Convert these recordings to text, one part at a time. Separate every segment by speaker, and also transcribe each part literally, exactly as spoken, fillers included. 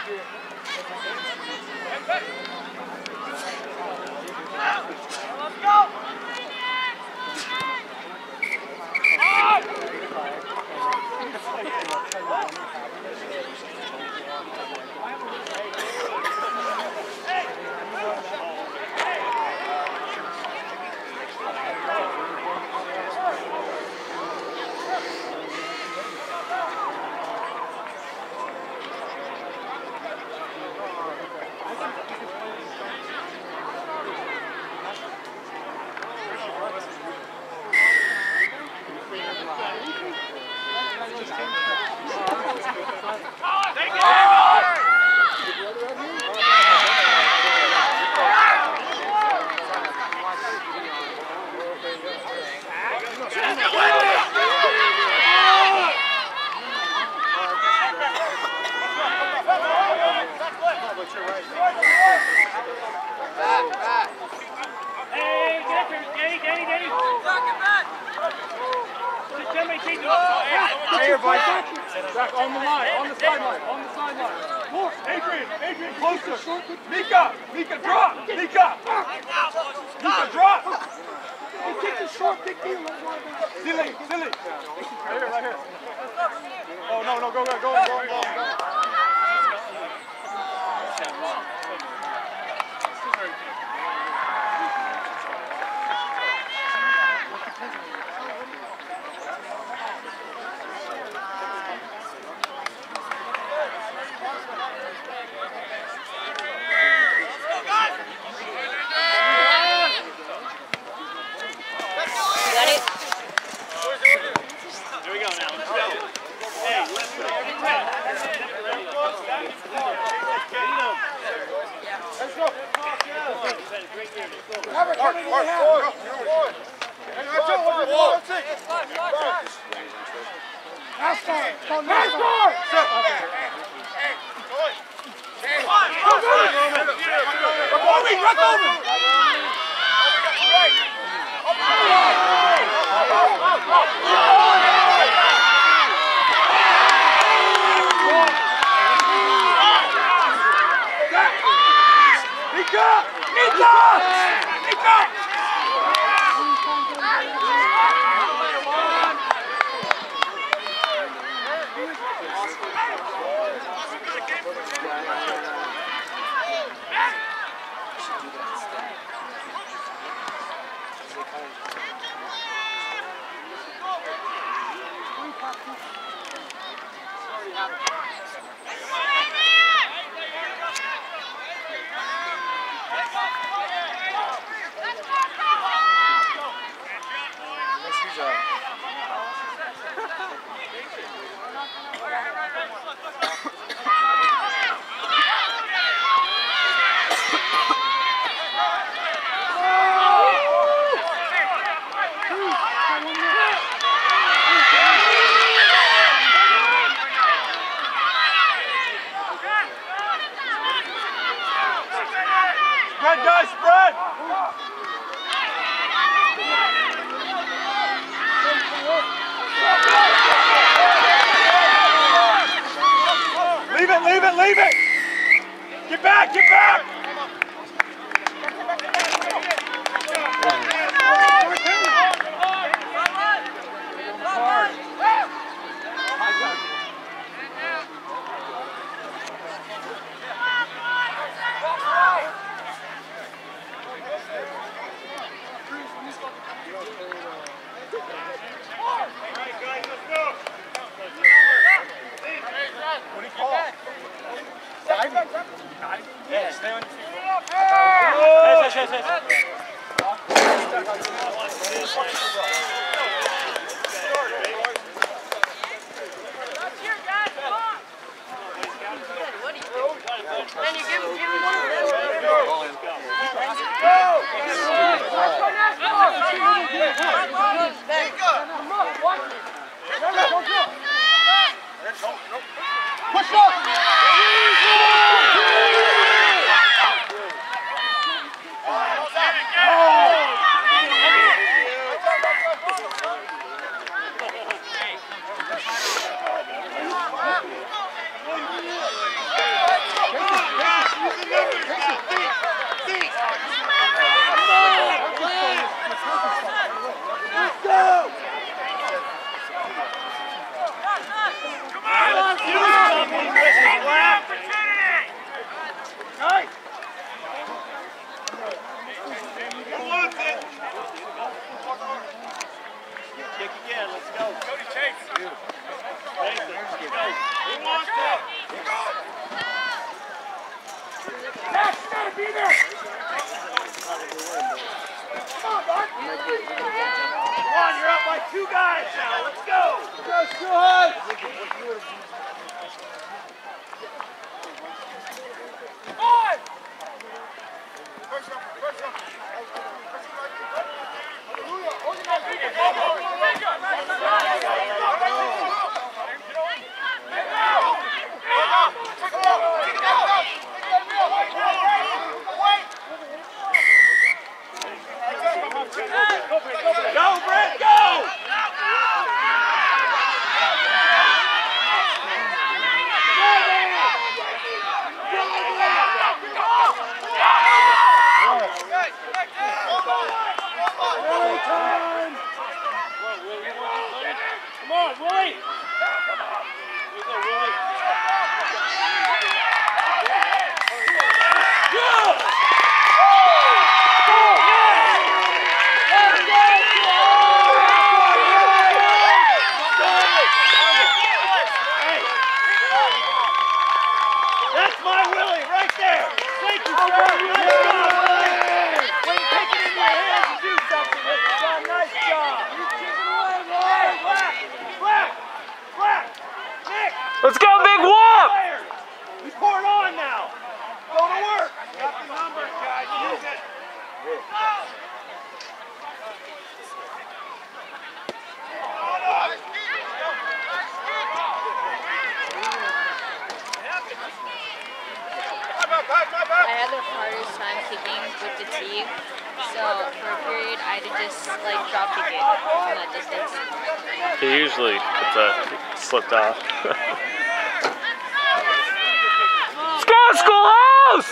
Speaker 1: On the line, on the sideline, on the sideline. More, Adrian, Adrian, closer. Mika, Mika, drop. Mika. Mika, drop. Hey, kick the short, kick the silly, silly. Right here, right here. Oh, no, no, go, go, go, go, go, go. Spread, guys, spread! Leave it, leave it, leave it! Get back, get back! Yeah, stay on your feet. Yes, yes, yes, yes.
Speaker 2: Then you give him, give him one of them.
Speaker 1: Push up! be there! Come on, Mark! Come on, you're up by two guys now. Let's go! Let's go, Schoolhouse! On! First up, first up. Go, Brett, go! Come on, Willie! That's my Willie right there! Thank you, sir! When you take it in your hands and do something with it, John, nice job! Hey, Black! Black! Black! Nick!
Speaker 3: Let's go, big whoop!
Speaker 1: He's pouring on now! Go to work! Got the numbers, guys. Use it!
Speaker 4: I had the hardest time kicking with the team, so for a period I had to just like drop kick it from that distance.
Speaker 3: He usually puts that slipped off. Let's go, Schoolhouse!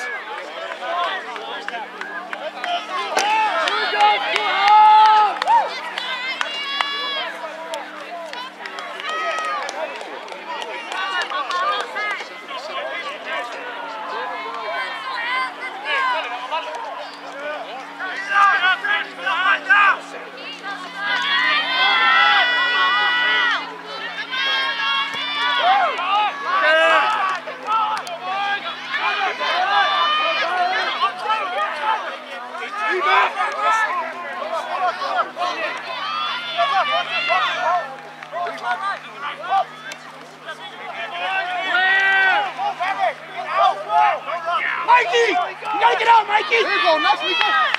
Speaker 1: Mikey! You gotta get out, Mikey! There you go, nice, Mikey!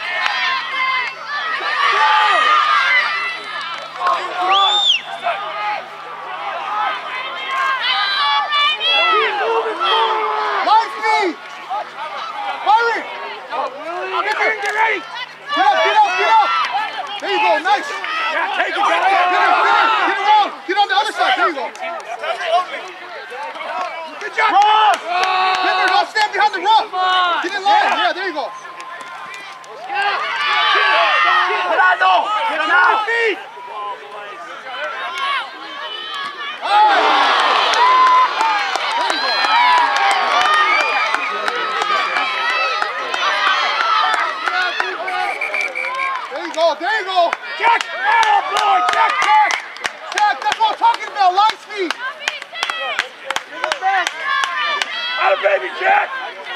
Speaker 1: Light speed! Byron! Get ready, get ready! Get up, get up, get up! There you go, nice! Yeah, take it, guys! Get him, get him, get around! Get on the other side, there you go! Good job! Cross! Remember, don't stand behind the rough! Get in line, yeah, there you go! Gerardo! Get on your feet! There you go, there you go! Jack! Oh boy, Jack, Jack! Jack, that's what I'm talking about, line speed! Atta baby, Jack!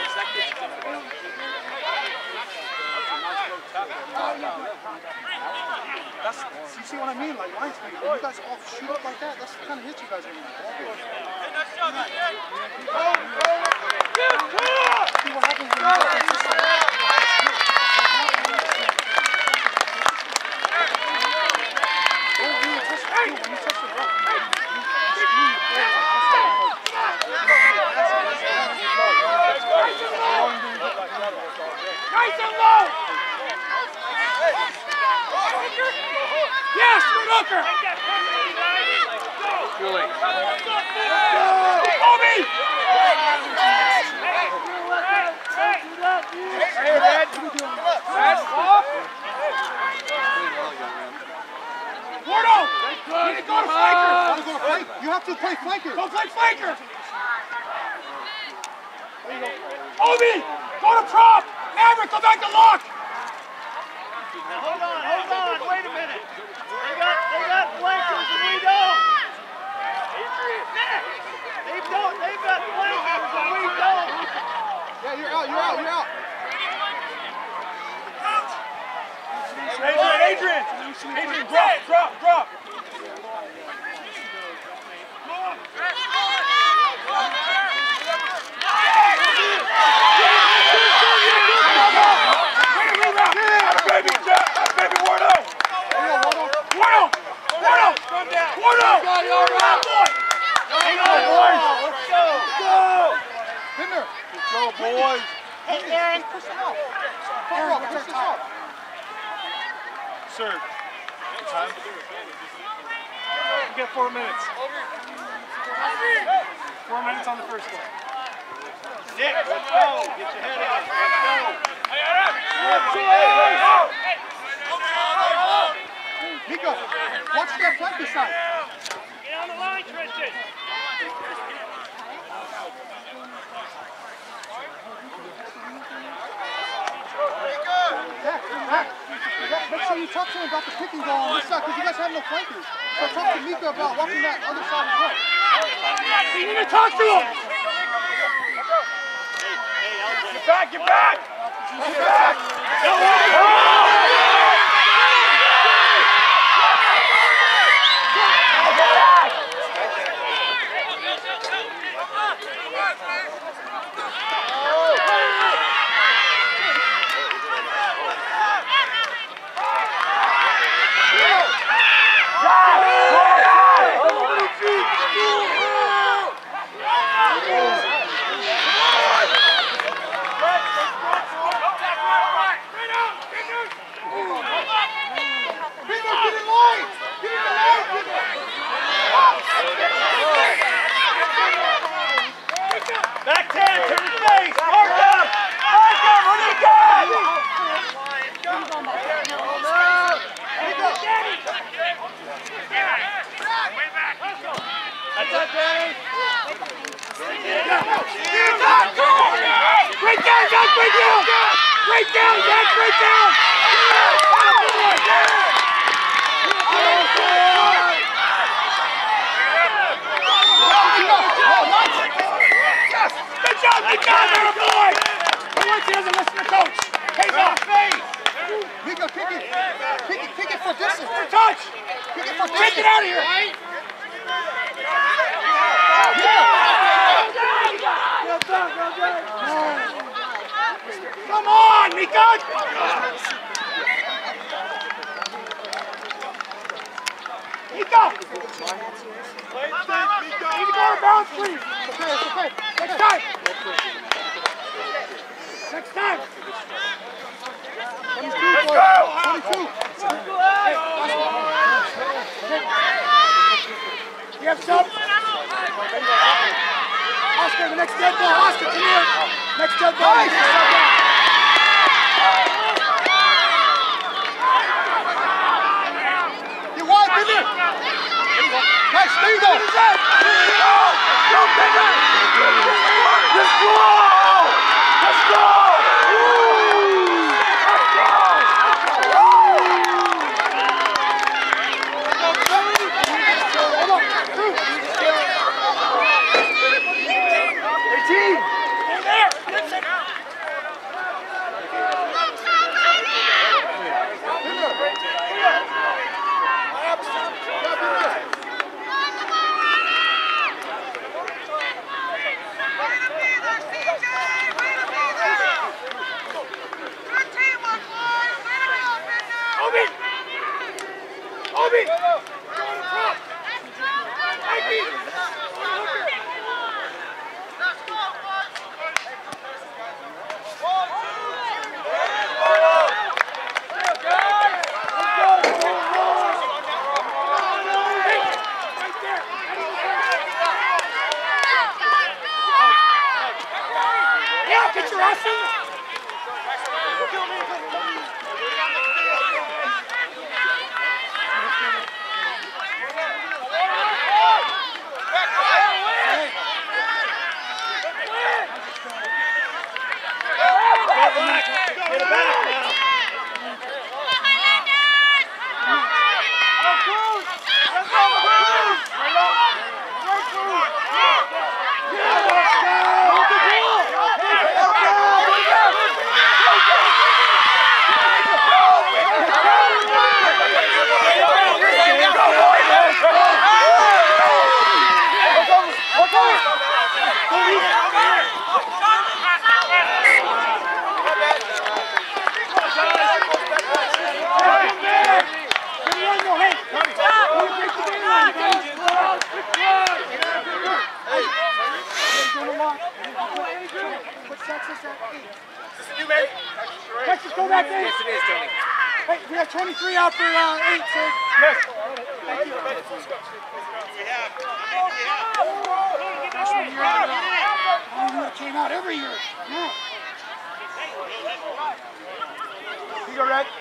Speaker 1: That's, you see what I mean? Like line speed. When you guys all shoot up like that, that's the kind of hit you guys are going to get. See what happens when you get this side. Don't really touch the field. When you touch the rock, you screw your player. Nice and low! Yes, Hooker!
Speaker 3: Julie.
Speaker 1: Kobe! Hey, Red. Red, off. Gordo! You need to go to flanker. You have to play flanker. Go play flanker. Obi! Go to prop! Maverick, go back to lock! Now hold on, hold on, wait a minute. They got, they got flankers and we don't. They don't, they've got flankers and we don't. Yeah, you're out, you're out, you're out. Adrian, drop, drop, drop. Baby, baby, Wardo! Wardo! Wardo! Wardo! All right, boy! Hang on, boys! Let's go! Go! Hinder! Let's go, boys!
Speaker 2: Hey, Aaron,
Speaker 1: push it out! Aaron, push this out! Sir, what time? You get four minutes. Four minutes on the first one. Nick, let's go! Get your head out! Let's go! Nico, watch that flank side.
Speaker 2: get on the line, Tristan.
Speaker 1: Zach, Zach, Zach, make sure you talk to him about the pick and go on this side, because you guys have no flankers. So talk to Mika about walking that other side as well. You need to talk to him! Get back, get back! Get back! Go Back ten, turn your face! Mark up! Mark up! What do you got? That's it, Danny! Break down, Jack! Break down! Break down, Jack! Break down! Good job, good job, little boy! He doesn't listen to coach. Pays off. Mika, kick it. Kick it, kick it for distance. For touch. Kick it for distance. Take it out of here. Come on, Mika! Mika! Play it safe, Mika! Need to go out of bounds, please! It's okay, it's okay. Next time! Next time! Let's go! twenty-two! You have some? Oscar, the next dead ball. Oscar, come here. Next dead ball. Nice. You wide, Bender. Nice, there you go. Go, Bender. Let's go. Let's go.
Speaker 5: What's Texas at eight?
Speaker 1: Is this you, man?
Speaker 5: Texas, go back eight.
Speaker 1: Yes, it is, Tony.
Speaker 5: Hey, we have twenty-three out for uh, eight, sir.
Speaker 1: Yes.
Speaker 5: Thank you. That's one year out. I knew it came out every year. Yeah.
Speaker 1: You go, Red.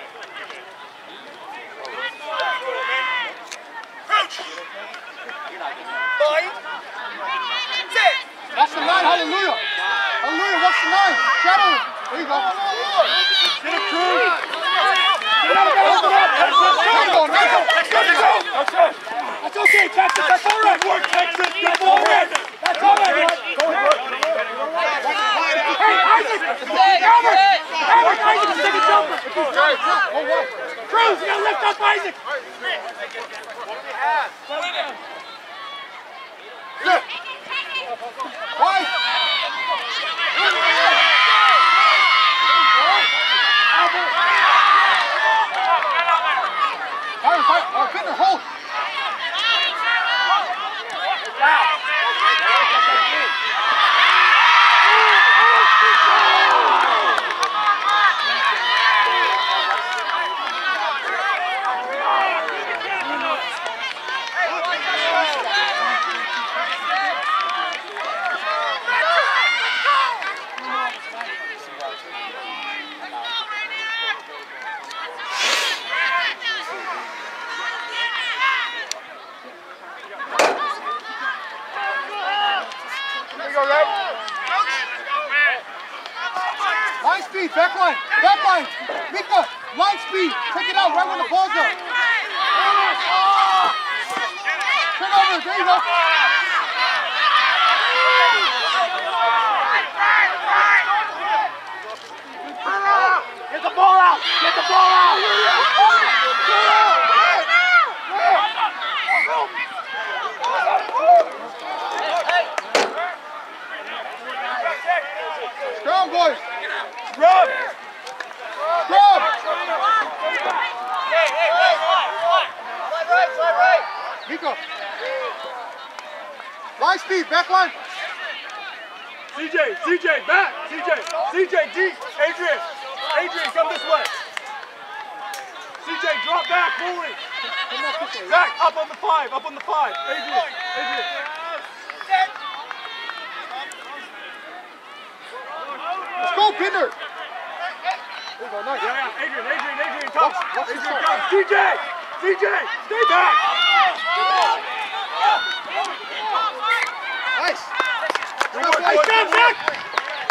Speaker 1: Crouch. Five. Six.
Speaker 5: That's the line, hallelujah. Hallelujah, what's the line? Shadow it. There you go.
Speaker 1: Get a crew.
Speaker 5: Get out of there, open up. There you go, there you go.
Speaker 1: That's it.
Speaker 5: That's okay, Texas, that's all right.
Speaker 1: Good work, Texas.
Speaker 5: That's all right. That's all right, bud.
Speaker 1: Go ahead.
Speaker 5: Hey, Isaac! Albert! Albert, Isaac, take a jumper. Cruz, you gotta lift up Isaac.
Speaker 1: Good.
Speaker 5: Why? Fire, fire, uh, Finder, hold. Line speed, back line, back line. Mika, line speed. Take it out right when the ball's up. Turn over, there you go.
Speaker 1: Get the ball out. Get the ball out.
Speaker 5: Strong, boys.
Speaker 1: Rub.
Speaker 5: Rub.
Speaker 1: Hey, hey, hey, slide right, slide right.
Speaker 5: Mika. Line speed, back line.
Speaker 1: C J, C J, back. C J, C J, deep. Adrian, Adrian, come this way. C J, drop back, forward. Zach, up on the five, up on the five. Adrian, Adrian.
Speaker 5: Let's go, Pinder. There you go, nice.
Speaker 1: Yeah, yeah, Adrian, Adrian, Adrian, come.
Speaker 5: Watch, watch this
Speaker 1: Adrian,
Speaker 5: one.
Speaker 1: come. C J, C J, stay back.
Speaker 5: Nice.
Speaker 1: Good work,
Speaker 5: Nice
Speaker 1: boys,
Speaker 5: down,
Speaker 1: good work.
Speaker 5: Zach.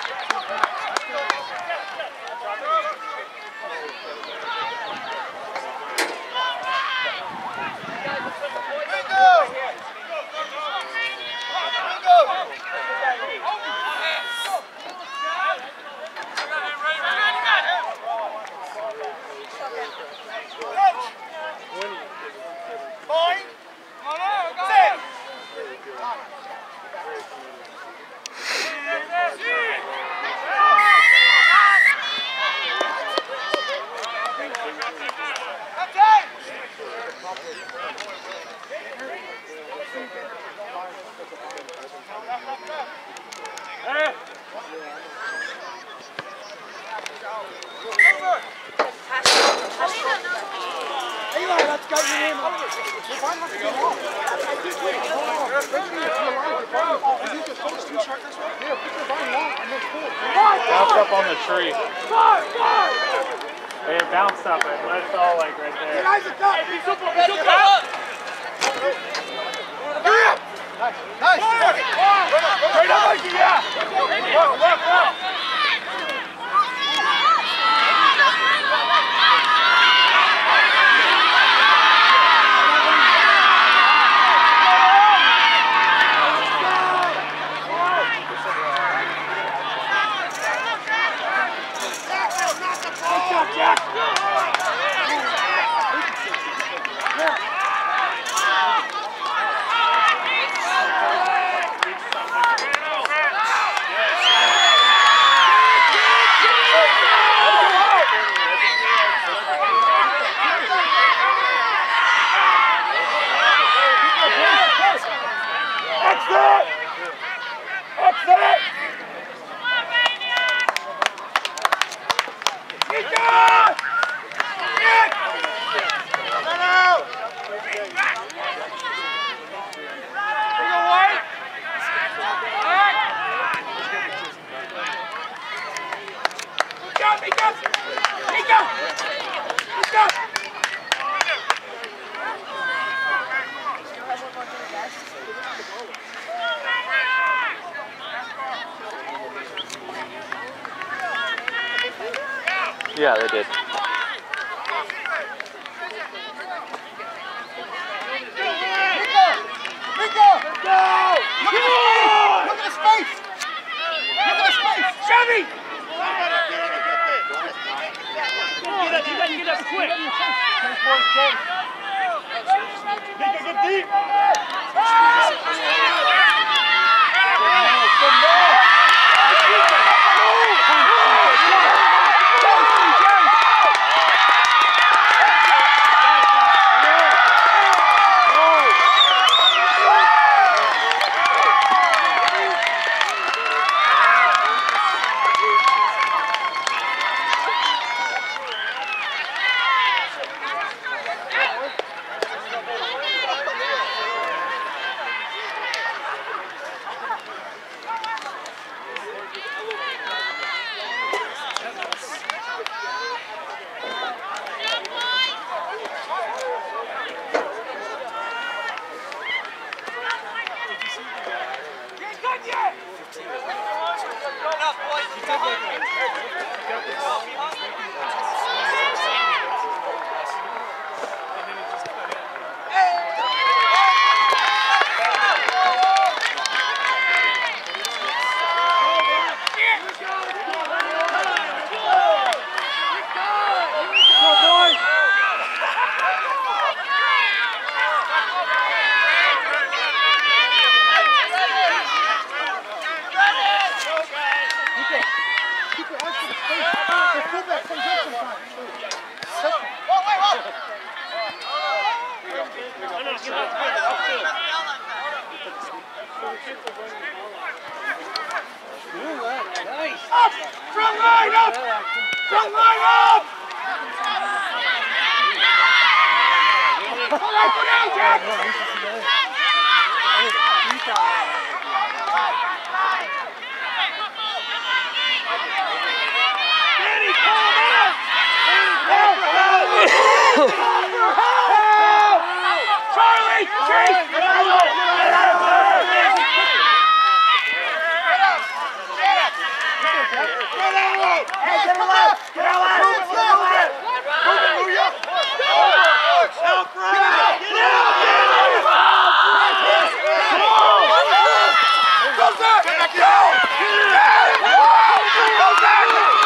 Speaker 3: Bounced up on the tree. It bounced up it. That's all like right there.
Speaker 5: Nice. Nice.
Speaker 1: Straight up, Mikey, yeah. Left, left, left.
Speaker 3: Yeah, they did.
Speaker 5: Nico! Go! Look at his face! Look at his face! Look at his face! Chevy!
Speaker 2: Get up, you gotta get up quick.
Speaker 1: Nico, get deep! Up! Front line up! Front line up! Hold on, go down, Jack! Danny, call him out! Help! Help! Charlie! Chase! Hey, get out left! Get out left! Move it, move it! Move it, Luya! Help, Ray! Get out! Get out! Go, Zach! Go! Go, Zach!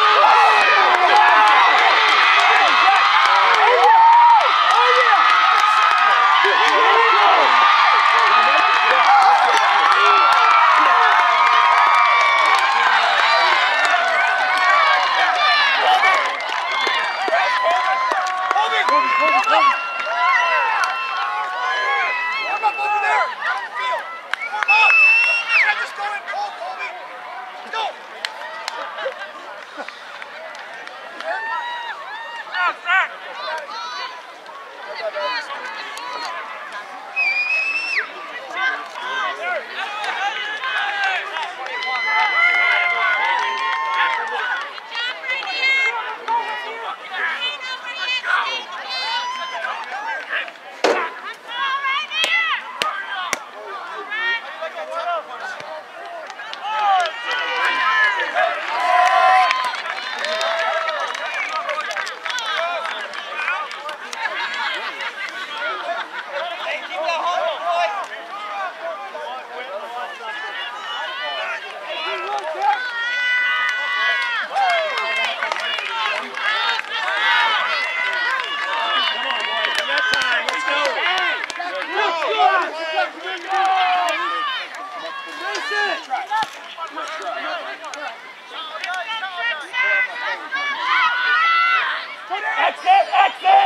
Speaker 1: Exit! Exit!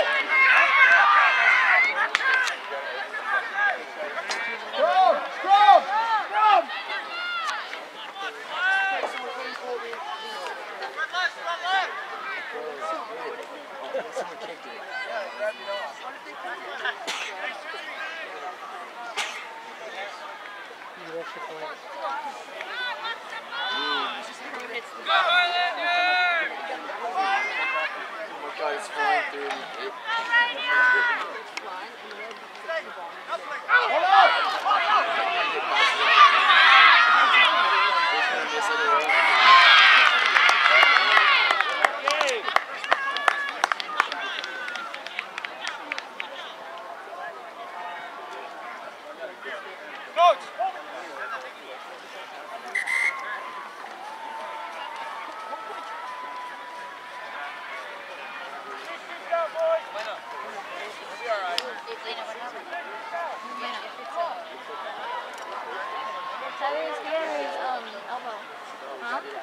Speaker 1: Scrum! Scrum! Scrum!
Speaker 6: Guys flying through.
Speaker 5: Hold on!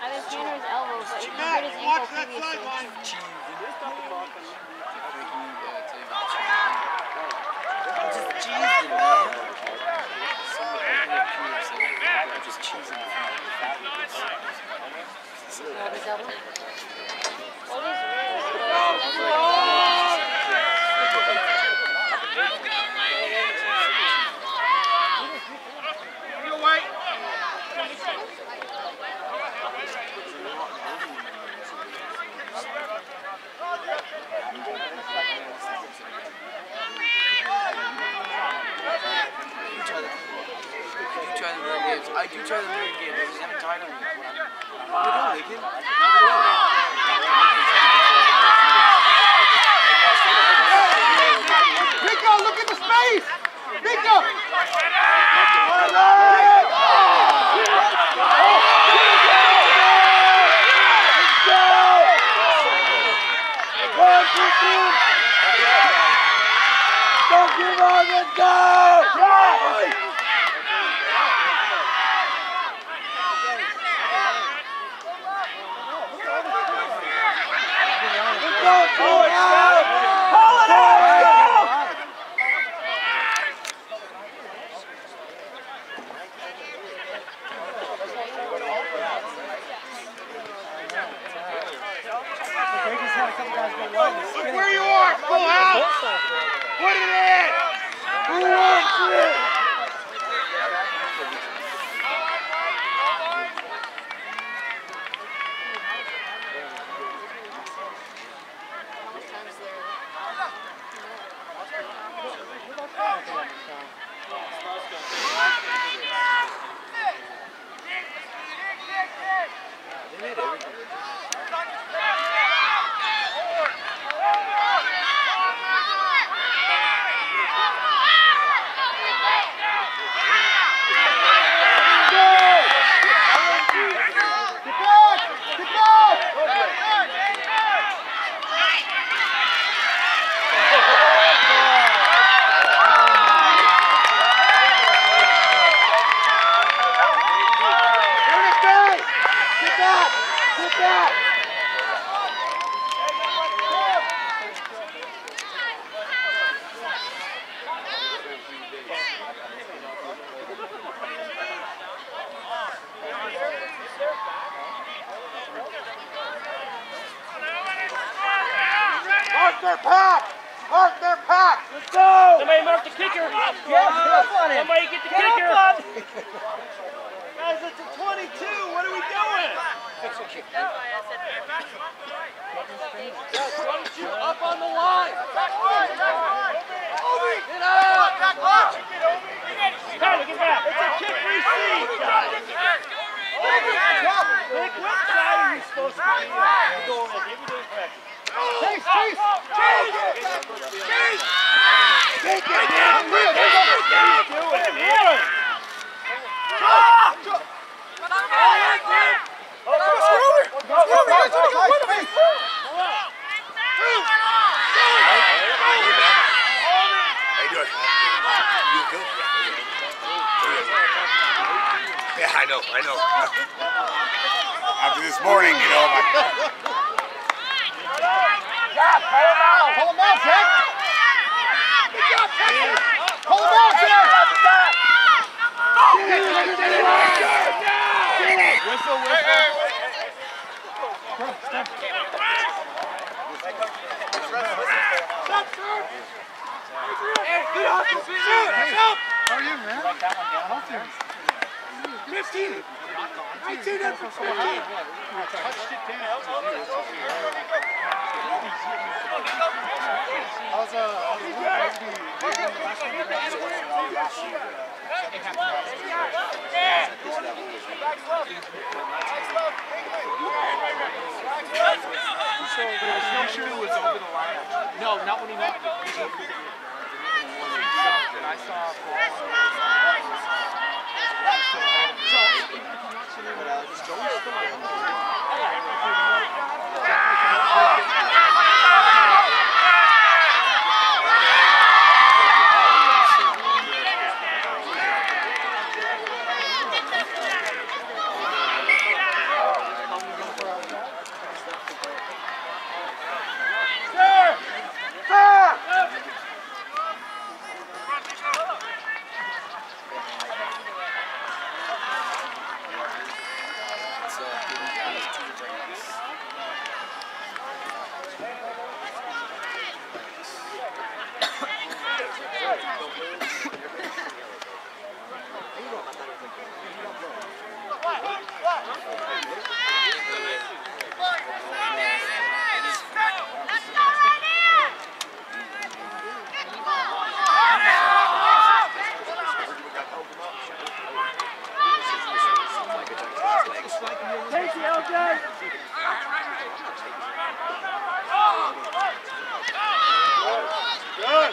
Speaker 4: I was near his elbow, but he
Speaker 5: Matt,
Speaker 4: hurt his ankle
Speaker 5: watch that
Speaker 4: previously.
Speaker 5: sideline.
Speaker 6: Just cheesing, man. Somebody open up here and say, I'm just cheesing in front of the fat ones.
Speaker 4: Yeah, the double. All these rules, but that's
Speaker 5: Go! Wait.
Speaker 6: I do try the mirror games. I just haven't tried them yet. We're done, Lincoln.
Speaker 5: Nico, look at the space! Nico! Don't give up and go! Pull it out! Pull it out! Look where you are, Schoolhouse! Put it in! Who wants it? Mark their pack! Mark their pack! Let's go!
Speaker 2: Somebody mark the kicker.
Speaker 5: Get up on it!
Speaker 2: Somebody get the
Speaker 5: Get
Speaker 2: kicker.
Speaker 5: up on it! Guys, it's a twenty-two. What are we doing? twenty-two up on the line. Get up!
Speaker 2: Tyler, get back.
Speaker 5: It's a kick receive.
Speaker 2: Nick, what side are you supposed to be on? You're going in. You're doing practice.
Speaker 5: Chase, chase, chase! Chase! Take it down!
Speaker 2: Do it. Yeah.
Speaker 7: Yeah, I know, I know. After this morning, you know, my...
Speaker 5: Yeah, pull him out! Pull him out, Jack! Good job, Texas! Pull him out, Jack! Whistle, whistle. Stop, sir! Hey, good offense! Help! How are you, man? You like that one down? Help him. fifteen! nineteen in for fifteen! Touched it down. How's uh, So the snowshoe was over the line. No, not when he knocked it. And I saw. So even if he knocks it in, it's always still.
Speaker 1: Take it, L J! Good!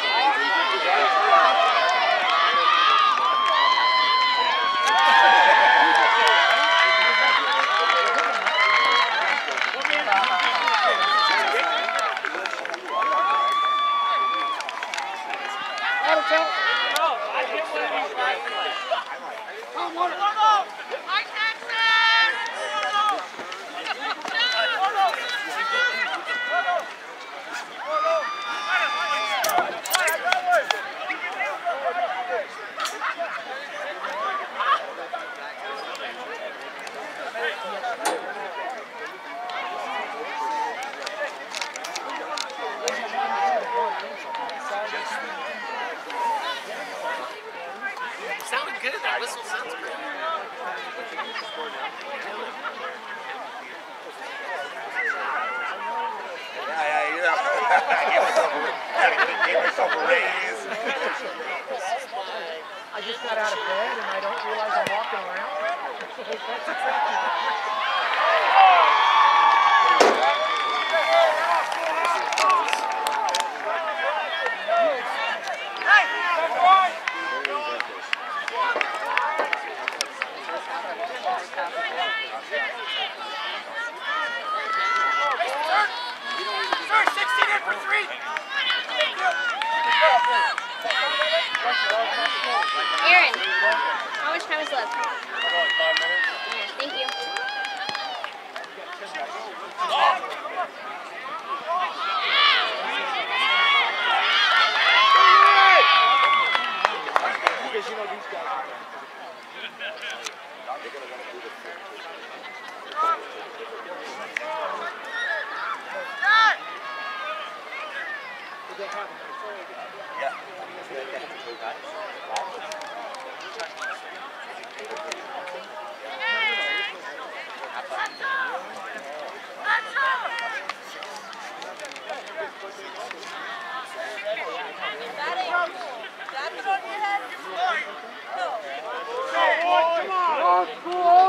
Speaker 6: Sounded good. That whistle sounds good.
Speaker 7: Yeah, yeah, you know. I gave myself a, I gave myself a raise.
Speaker 5: I just got out of bed and I don't realize I'm walking around. That's exactly right.
Speaker 4: Aaron, how much time is left? Five minutes. Okay, thank you.
Speaker 5: Because you know these guys are
Speaker 7: Yeah.
Speaker 1: Come on! Come on!